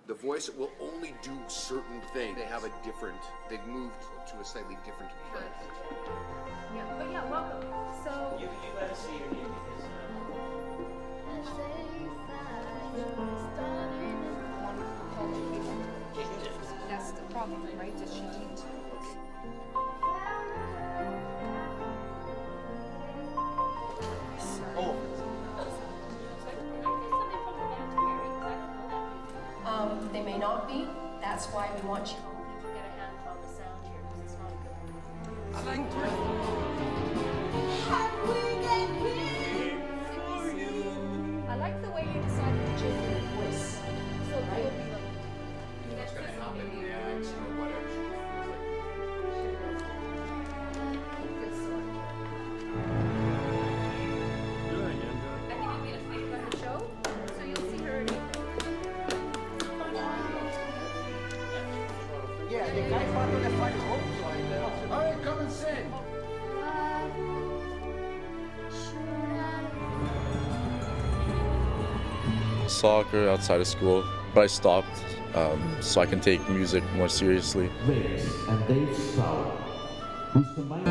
The voice will only do certain things. They have a different, they've moved to a slightly different place. Yeah, but yeah, welcome. So you gotta say your name because that's the problem, right? Does she need to? They may not be. That's why we want you. People get a handle on the sound here because it's not good. I like I like the way you decided to change your voice. So right? You'll be like, what's going to happen next or whatever. I think it'll be a better show. So you'll see her in April. Yeah, the guys are going to find home, so I know. All right, come and sing. Soccer outside of school, but I stopped so I can take music more seriously. Vegas and Dave Sauer, who's combined.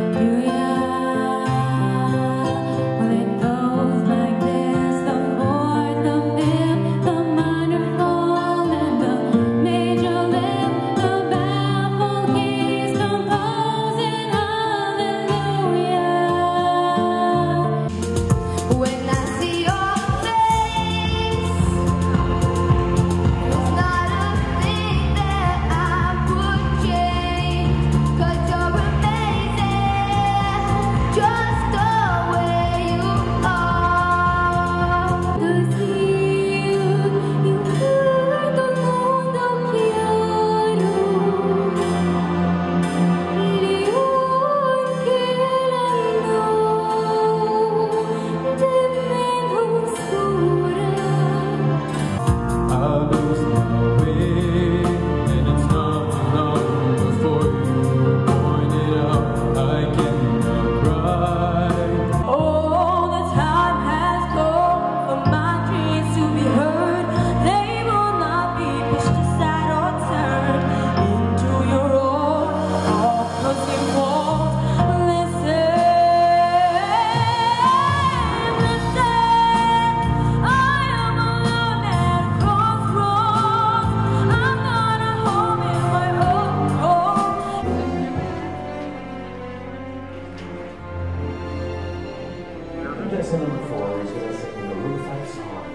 Contestant number 4 is going to sing the Rooftop song.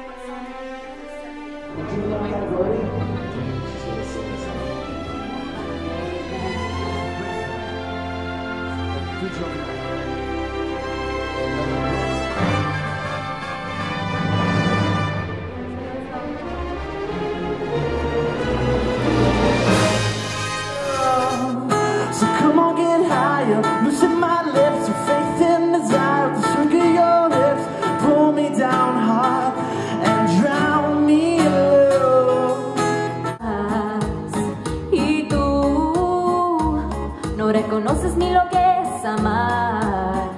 Would you like that, Gordy? She's going to sing the song. Good job. So come on, get higher, loosen my lips, your faith and desire, the shrink of your hips, pull me down hard and drown me in love. Y tú no reconoces ni lo que es amar.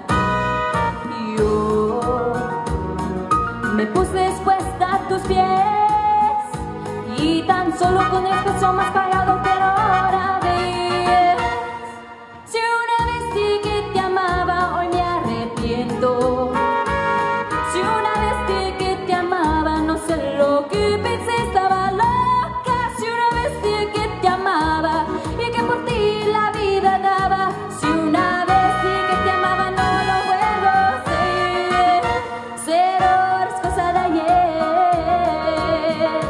Yo me puse expuesta a tus pies y tan solo con esto somos pagado, pero ahora ves. Si una vez dije que te amaba, hoy me arrepiento. Si una vez dije que te amaba, no sé lo que pensé, estaba loca. Si una vez dije que te amaba y que por ti la vida daba. Si una vez dije que te amaba, no lo vuelvo a hacer. Cero es cosa de ayer.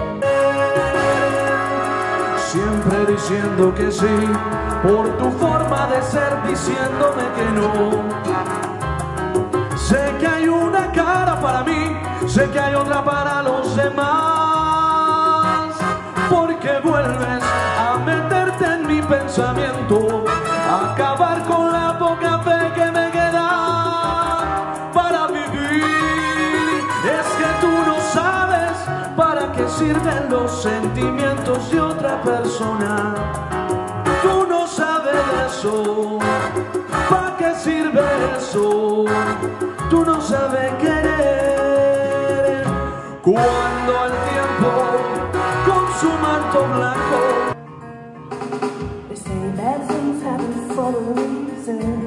Siempre diciendo que sí, por tu forma de ser, diciéndome que no. Sé que hay una cara para mí, sé que hay otra para los demás, porque vuelves a meterte en mi pensamiento, a acabar con la poca fe que me queda para vivir. Es que tú no sabes para qué sirven los sentimientos de otra persona. Tú no sabes eso, ¿para qué sirve eso? Tú no sabes querer. Cuando el tiempo con su manto blanco. They say bad things happen for a reason,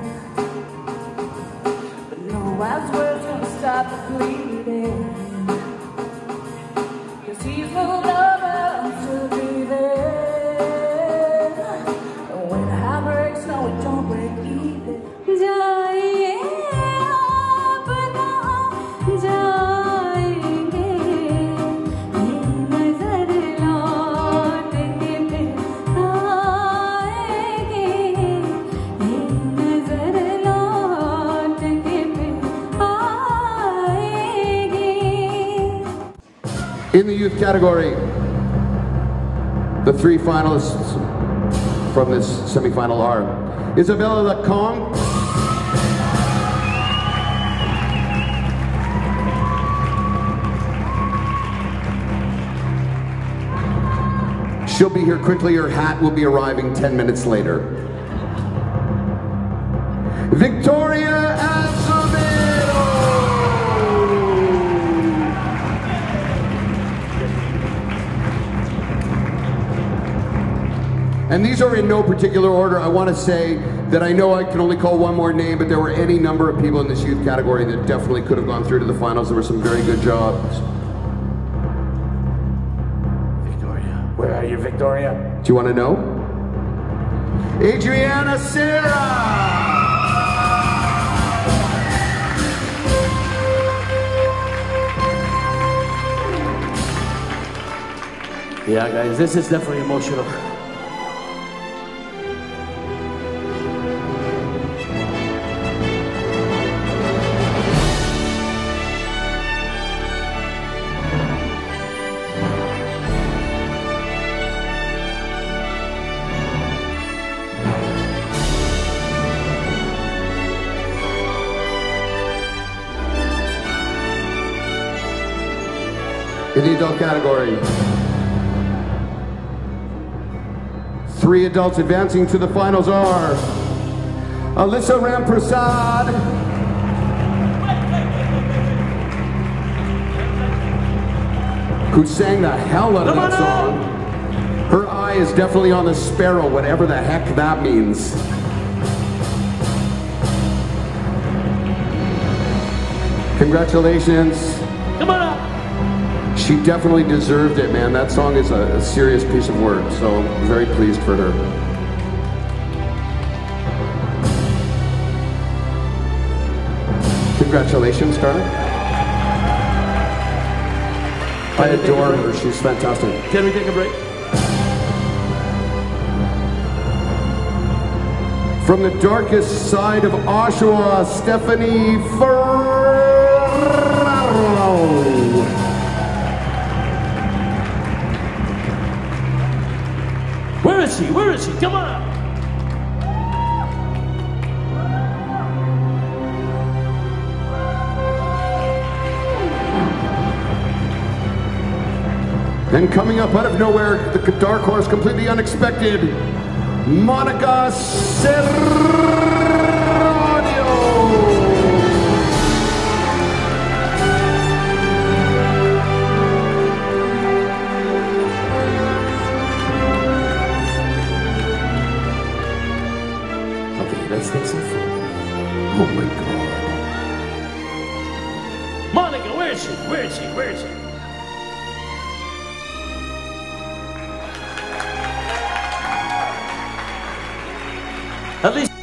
but no wise words gonna stop the bleeding. 'Cause he's moved over to be there, and when the heart breaks, no it don't break either. जाइए अपना जाएंगे, ये नजर लौट के फिर आएगी, ये नजर लौट के फिर आएगी. In the youth category, the three finalists from this semifinal are Isabella Lacombe, she'll be here quickly, her hat will be arriving 10 minutes later. Victoria Azevedo. And these are in no particular order. I want to say that I know I can only call one more name, but there were any number of people in this youth category that definitely could have gone through to the finals. There were some very good jobs. Victoria. Where are you, Victoria? Do you want to know? Adriana Serra! Yeah, guys, this is definitely emotional. In the adult category, 3 adults advancing to the finals are Alyssa Ramprasad, who sang the hell out of that song. Her eye is definitely on the sparrow, whatever the heck that means. Congratulations. Come on up. She definitely deserved it, man. That song is a serious piece of work, so I'm very pleased for her. Congratulations, Carl. I adore her. She's fantastic. Can we take a break? From the darkest side of Oshawa, Stephanie Ferraro. Where is she? Where is she? Come on up. And coming up out of nowhere, the dark horse, completely unexpected, Monica Serranio. Okay, let's take some food. Oh my God. Monica, where is she? Where is she? Where is she? At least